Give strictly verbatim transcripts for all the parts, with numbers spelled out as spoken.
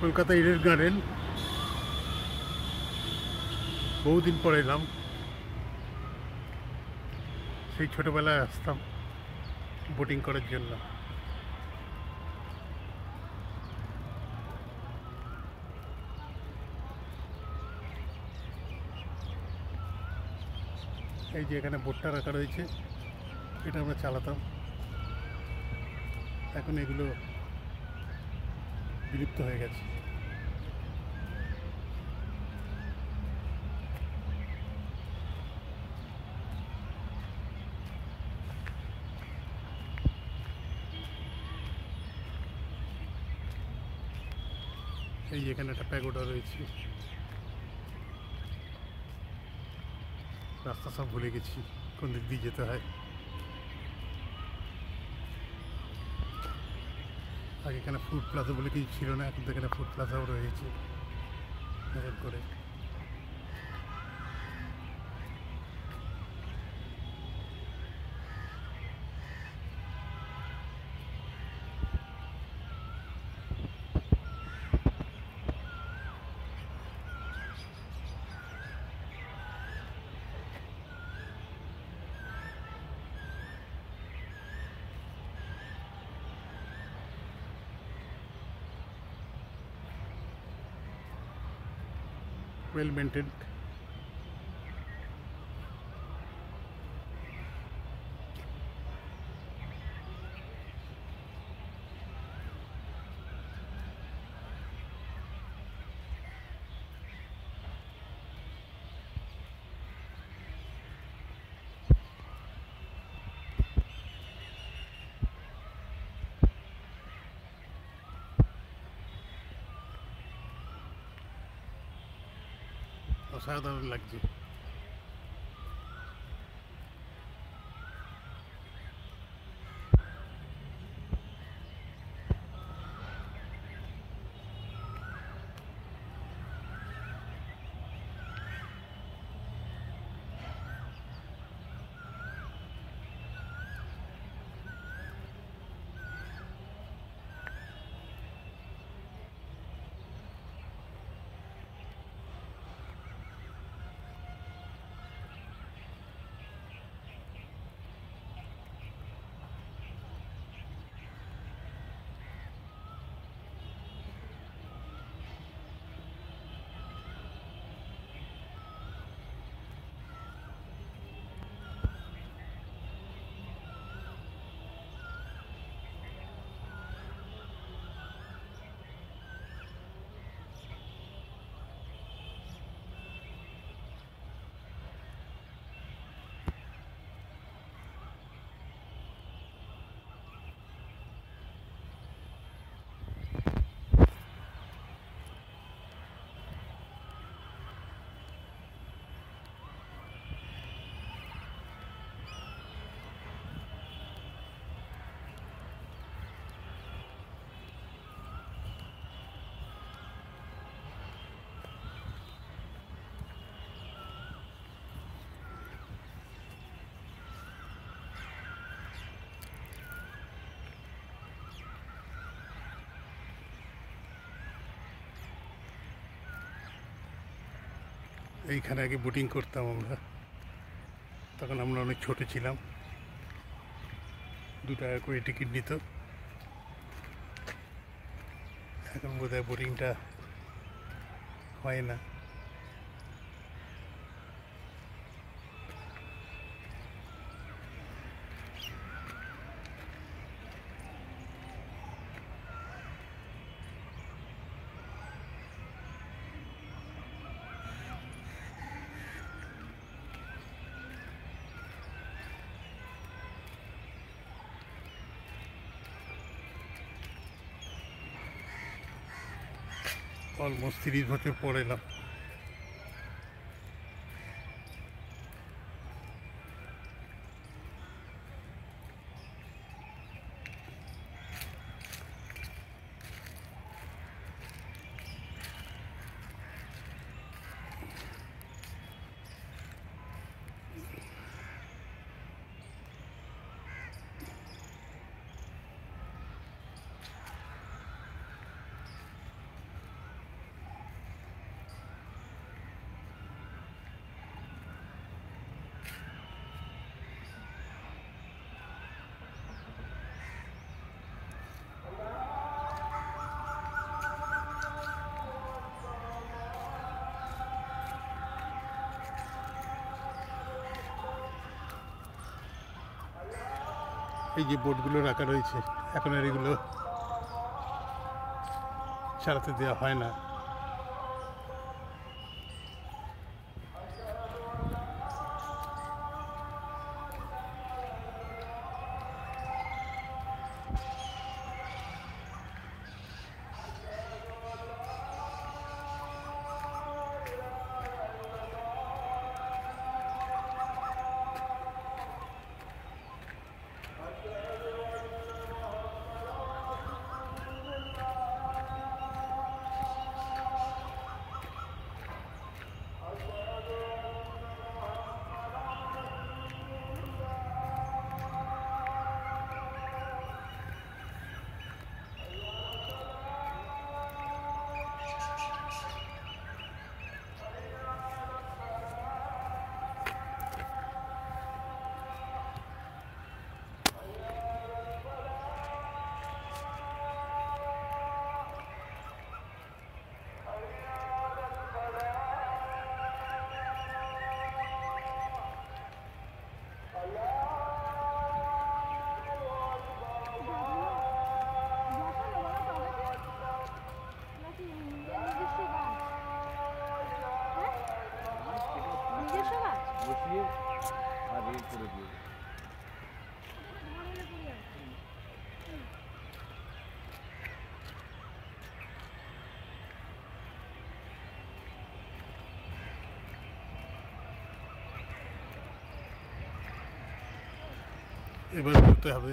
Kolkata Eden garden বহুদিন পরে এলাম। সেই ছোটোবেলায় আসতাম বোটিং করার জন্য। এই যে এখানে বোটটা রাখা রয়েছে, এটা আমরা চালাতাম। এখন এগুলো বিলুপ্ত হয়ে গেছে। এই যে এখানে একটা প্যাগোডা রয়েছে। রাস্তা সব ভুলে গেছি কোন দিক দিয়ে যেতে হয়। আগে এখানে ফুড প্লাজা বলে কিছু ছিল না, এখন তো এখানে ফুড প্লাজাও রয়েছে নতুন করে। well maintained. অসাধারণ লাগছে। এইখানে আগে বোটিং করতাম আমরা, তখন আমরা অনেক ছোট ছিলাম। দু টাকা করে টিকিট নিত। এখন বোধহয় বোটিংটা হয় না। অলমোস্ট তিরিশ বছর পর এলাম। এই যে বোর্ডগুলো রাখা রয়েছে, এখন আর এগুলো চালাতে দেওয়া হয় না। এবার করতে হবে।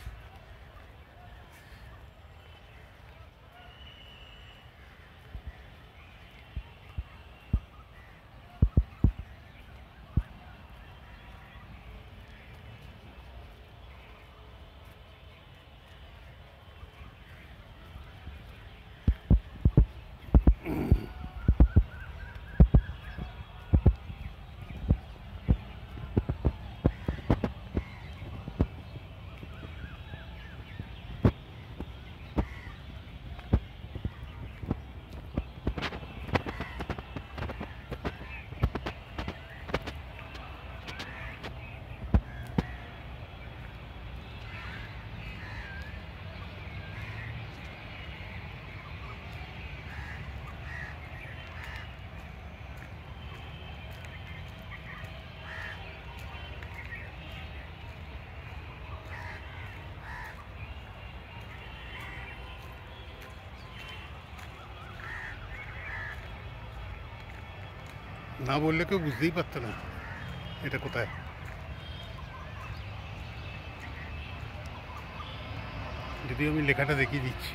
না বললে কেউ বুঝতেই পারতো না এটা কোথায়। যদিও আমি লেখাটা দেখিয়ে দিচ্ছি।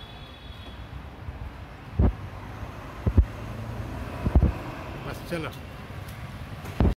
चलो।